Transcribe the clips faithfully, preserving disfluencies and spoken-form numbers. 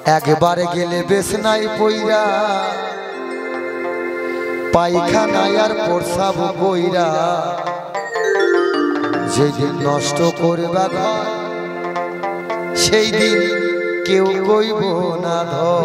একবারে গেলে বেশ নাই পইরা পায়খানায় আর প্রসাব বইরা যেদিন নষ্ট করবা ঘর সেই দিন কেউ কইব না ধর।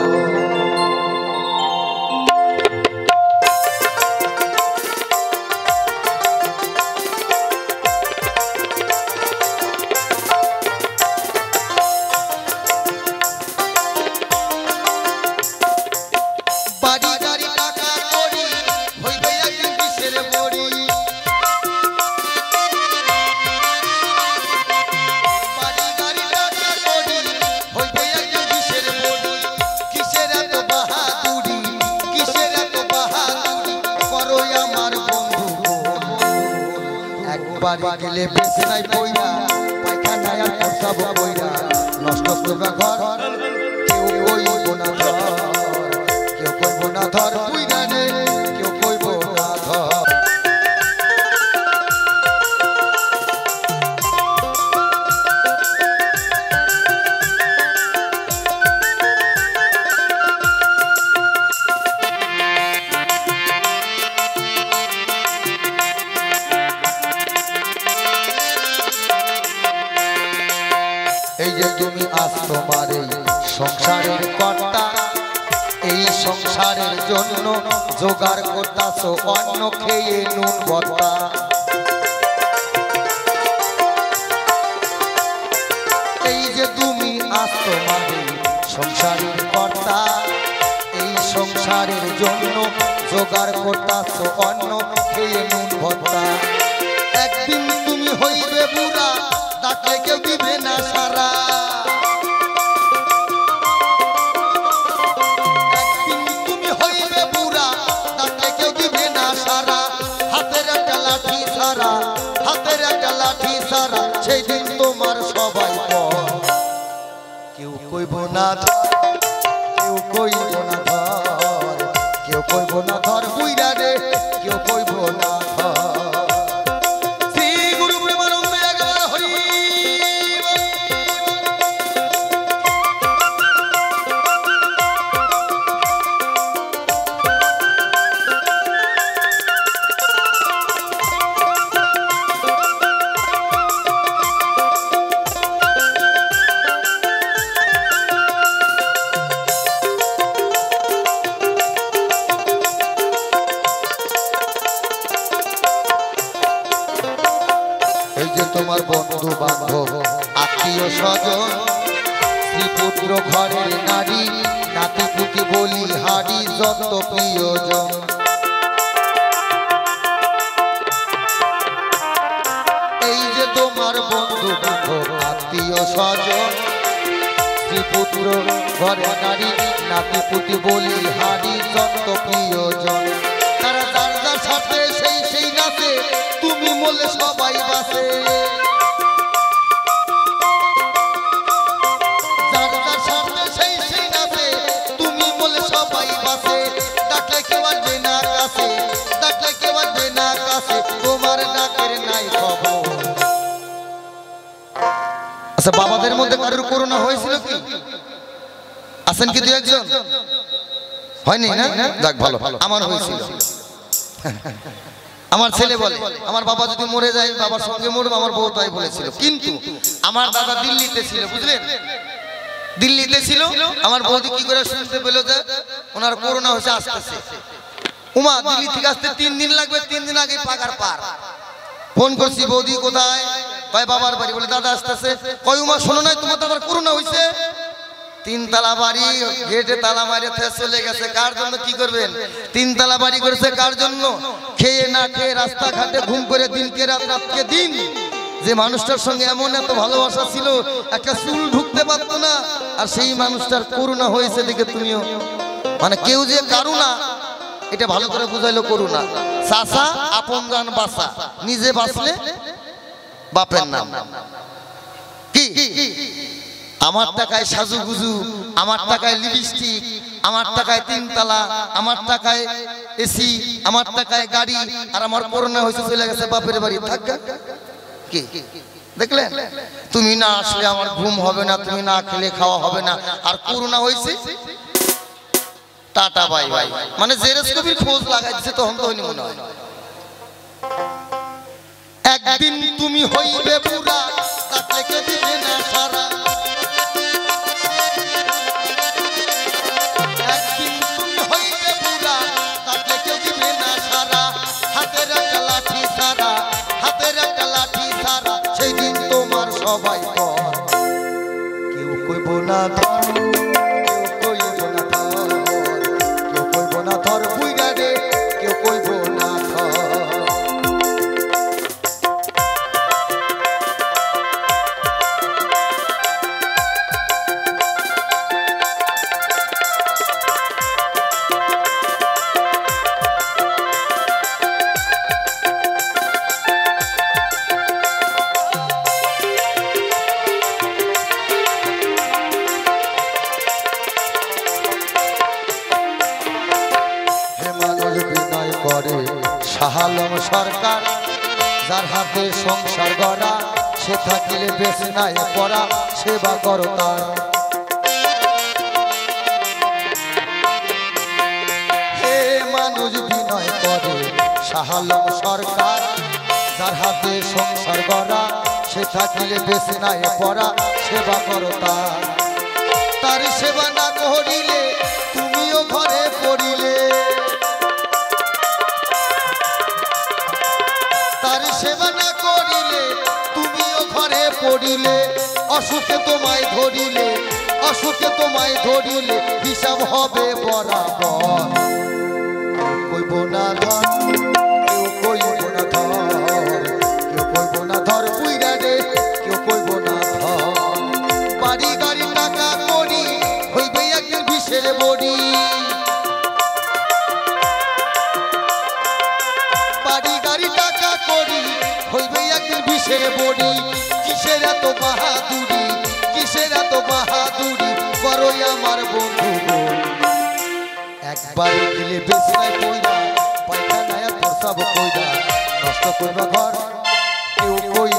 বাড়ি গেলে বেশ নাই পইরা পায়খানায় আর প্রসাব বইরা নষ্ট করবা ঘর কেউ কইব না ধর কেউ কইব না ধর পইরা রে কেউ কইব না ধর। এই যে তুমি আজ তোমার এই সংসারের কর্তা এই সংসারের জন্য জোগাড় করতাছো অন্ন খেয়ে নুন ভর্তা। এই যে তুমি আজ তোমার এই সংসারের কর্তা এই সংসারের জন্য জোগাড় করতাছো অন্ন খেয়ে নুন ভর্তা। একদিন তুমি হইবে বুড়া ডাকলে কেউ দিবে না সারা একদিন তুমি হইবে বুড়া ডাকলে কেউ দিবে না সারা হাতের একটা লাঠি সারা হাতের একটা লাঠি সারা সেই দিন তোমার সবাই কেউ কইব না কেউ কইব না ধর কেউ কইব না ধর বুইরা রে কেউ কইব না ধর। তোমার বন্ধু বান্ধব আত্মীয় স্বজন শ্রীপুত্র ঘরের নারী নাতি পুতি বলি হাড়ি যত প্রিয়জন এই যে তোমার বন্ধু বান্ধব আত্মীয় স্বজন শ্রীপুত্র ঘরের নারী নাতি পুতি বলি হাড়ি যত প্রিয়জন তারা যার যার সাথে সেই সেই নাচে তুমি বলে সবাই বাসে যার যার সাথে সেই সেই নাচে তুমি বলে সবাই বাসে ডাকলে কেউ আসবে না কাছে ডাকলে কেউ আসবে না কাছে তোমার ডাকের নাই খবর। আচ্ছা বাবাদের মধ্যে কারোর করোনা হয়েছিল কি আছেন কি দু একজন হয়নি না যাক ভালো আমার হয়েছিল। আমার ছেলে বলে আমার বাবা যদি মরে যায় বাবার সঙ্গে মরবে আমার বউ তাই বলেছিল কিন্তু আমার দাদা দিল্লিতে ছিল বুঝলেন দিল্লিতে ছিল আমার বৌদি কি করে শুনতে পেল যে ওনার করোনা হয়েছে আসতেছে উমা দিল্লি থেকে আসতে তিন দিন লাগবে তিন দিন আগে পাকার পার ফোন করছি বৌদি কোথায় ভাই বাবার বাড়ি বলে দাদা আসতেছে কয় উমা শোনো নাই তোমার দাদার করোনা হয়েছে তিন তালা বাড়ি গেটে তালা মারে চলে গেছে কার জন্য কি করবেন তিন তালা বাড়ি করেছে কার জন্য খেয়ে না খেয়ে রাস্তাঘাটে ঘুম করে দিনকে রাত রাতকে দিন যে মানুষটার সঙ্গে এমন এত ভালোবাসা ছিল একটা চুল ঢুকতে পারতো না আর সেই মানুষটার করোনা হয়েছে দেখে তুমিও মানে কেউ যে কারুনা এটা ভালো করে বুঝাইলো করুণা চাচা আপন জান বাসা নিজে বাঁচলে বাপের নাম কি আমার টাকায় সাজুগুজু আমার টাকায় লিপস্টিক আমার টাকায় তিনতলা আমার টাকায় এসি আমার টাকায় গাড়ি আর আমার করোনা হয়েছে চলে গেছে বাপের বাড়ি থাকা কি দেখলেন? তুমি না আসলে আমার ঘুম হবে না, তুমি না খেলে খাওয়া হবে না। আর করোনা হয়েছে, টাটা বাই বাই। মানে জেরেস কবির খোঁজ লাগাইছে তখন তো হয়নি মনে হয়। একদিন তুমি হইবে পুরা, তাতে কে দিবে না সারা। একদিন তুমি হইবে পুরা, তাতে কে দিবে না সারা। হাতের একটা লাঠি সারা, হাতের একটা লাঠি সারা, সেই দিন তোমার সবাই পর। কেউ কইব না ধর, কেউ কইব না ধর, কেউ কইব না ধর বুইরা রে, কেউ কইব না ধর। শাহালম সরকার, যার হাতে সংসার গড়া, সে থাকিলে বেশি নাই পড়া, সেবা করো তার। হে মানুষ বিনয় করে শাহালম সরকার, যার হাতে সংসার গড়া, সে থাকিলে বেশি নাই পড়া, সেবা করো তার। তার সেবা না করিলে তুমিও ঘরে পড়িলে, তার সেবা না করিলে তুমিও ঘরে পড়িলে। অসুখে তোমায় ধরিলে, অসুখে তোমায় ধরিলে, হিসাব হবে বরাবর। কইব না ধর, কেউ কইব না ধর, কেউ কইব না ধর বুইরা রে, কেউ কইব না ধর। বাড়ি গাড়ি টাকা করি, হইবে একদিন বিষের বড়ি। বাড়ি গাড়ি টাকা করি, হইবে একদিন বিষের বড়ি। কিসের এত বাহাদুরি, কিসের এত বাহাদুরি, বড়ই আমার বন্ধু গো। একবার দিলে বেশি নাই কইরা, পায়খানায় প্রসাব কইরা, নষ্ট করবা ঘর, কেউ কই